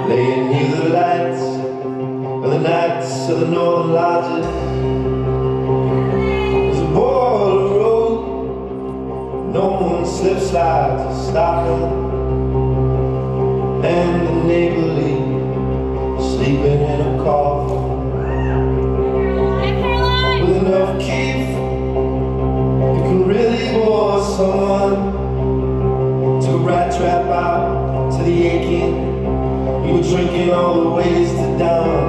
laying near the lights of the nights of the northern lodges. There's a border road, no one slip slides or stop them, and the neighborly sleeping in a coffin with enough keef you can really bore someone. Took a rat trap out to the aching. You were drinking all the ways to down